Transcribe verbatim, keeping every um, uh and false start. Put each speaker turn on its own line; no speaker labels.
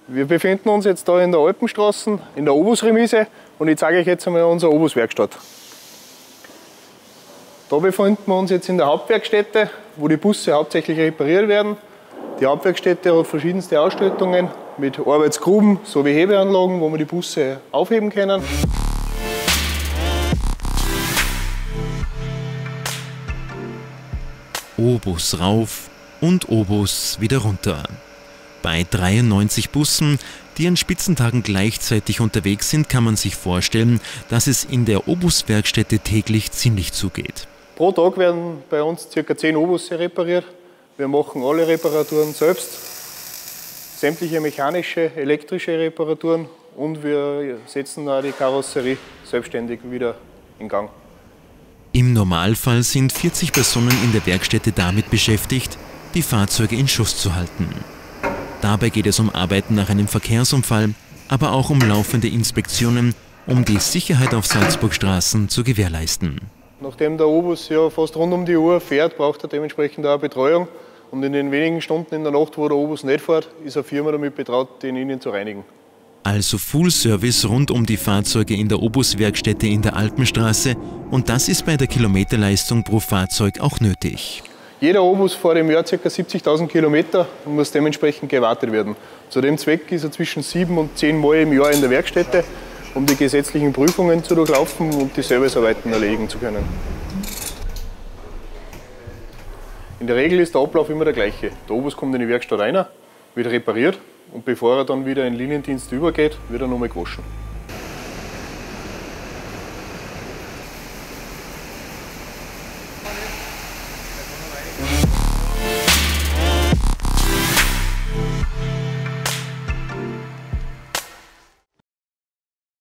Wir befinden uns jetzt da in der Alpenstraße, in der Obus-Remise, und ich zeige euch jetzt einmal unsere Obus-Werkstatt. Da befinden wir uns jetzt in der Hauptwerkstätte, wo die Busse hauptsächlich repariert werden. Die Hauptwerkstätte hat verschiedenste Ausstattungen mit Arbeitsgruben sowie Hebeanlagen, wo wir die Busse aufheben können.
Obus rauf und Obus wieder runter. Bei dreiundneunzig Bussen, die an Spitzentagen gleichzeitig unterwegs sind, kann man sich vorstellen, dass es in der Obus-Werkstätte täglich ziemlich zugeht.
Pro Tag werden bei uns ca. zehn Obusse repariert. Wir machen alle Reparaturen selbst, sämtliche mechanische, elektrische Reparaturen, und wir setzen auch die Karosserie selbstständig wieder in Gang.
Im Normalfall sind vierzig Personen in der Werkstätte damit beschäftigt, die Fahrzeuge in Schuss zu halten. Dabei geht es um Arbeiten nach einem Verkehrsunfall, aber auch um laufende Inspektionen, um die Sicherheit auf Salzburgstraßen zu gewährleisten.
Nachdem der Obus ja fast rund um die Uhr fährt, braucht er dementsprechend auch Betreuung. Und in den wenigen Stunden in der Nacht, wo der Obus nicht fährt, ist eine Firma damit betraut, den innen zu reinigen.
Also Full-Service rund um die Fahrzeuge in der Obus-Werkstätte in der Alpenstraße, und das ist bei der Kilometerleistung pro Fahrzeug auch nötig.
Jeder Obus fährt im Jahr ca. siebzigtausend Kilometer und muss dementsprechend gewartet werden. Zu dem Zweck ist er zwischen sieben und zehn Mal im Jahr in der Werkstätte, um die gesetzlichen Prüfungen zu durchlaufen und die Servicearbeiten erledigen zu können. In der Regel ist der Ablauf immer der gleiche. Der Obus kommt in die Werkstatt rein, wird repariert, und bevor er dann wieder in den Liniendienst übergeht, wird er nochmal gewaschen.